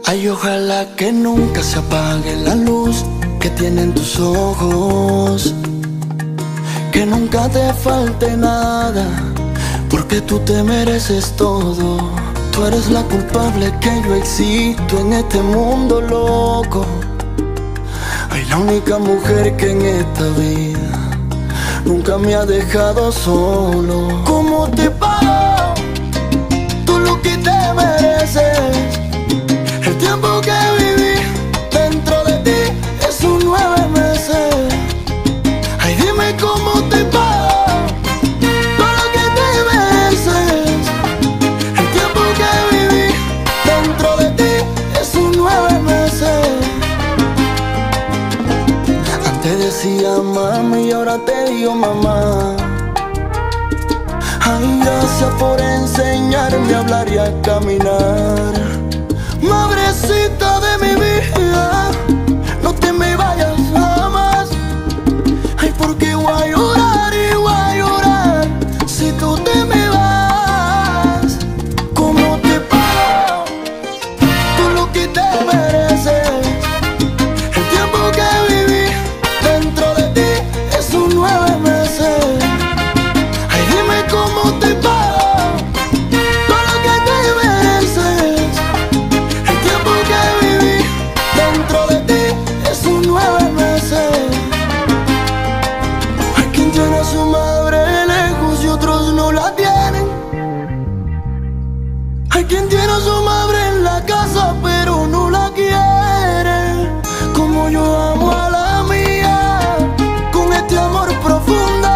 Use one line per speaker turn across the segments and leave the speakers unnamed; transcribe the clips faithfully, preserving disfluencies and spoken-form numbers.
Ay, ojalá que nunca se apague la luz que tienen tus ojos, que nunca te falte nada, porque tú te mereces todo. Tú eres la culpable que yo existo en este mundo loco. Ay, la única mujer que en esta vida nunca me ha dejado solo. ¿Cómo te pago tú lo que te mereces? El tiempo que viví dentro de ti es un nueve meses. Ay, dime cómo te pago todo lo que te mereces. El tiempo que viví dentro de ti es un nueve meses. Antes decía mami y ahora te digo mamá. Ay, gracias por enseñarme a hablar y a caminar. Madrecita de mi vida, no te me vayas jamás. Ay, porque voy a llorar y voy a llorar si tú te me vas. ¿Cómo te pago tú lo que te mereces? El tiempo que viví dentro de ti es un nueve meses. Ay, dime cómo te pago todo lo que te mereces. El tiempo que viví dentro de ti es un nueve meses. Hay quien tiene a su madre lejos y otros no la tienen. Hay quien tiene a su madre en la casa pero no la quiere. Como yo amo a la mía, con este amor profundo.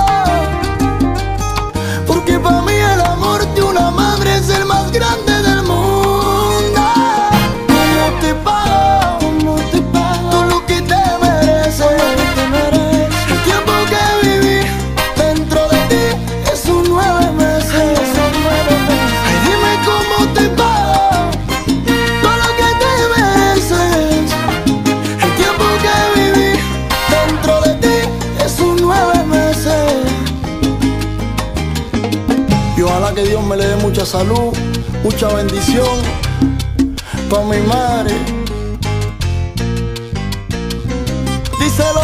Porque para mí el amor de una madre es el más grande del mundo. ¿Cómo te pago? ¿Cómo te pago todo lo que te mereces? El tiempo que viví dentro de ti es un nueve meses. Ay, dime cómo te pago todo lo que te mereces. El tiempo que viví dentro de ti es un nueve meses. Y ojalá que Dios me le dé mucha salud, mucha bendición pa' mi madre. Díselo.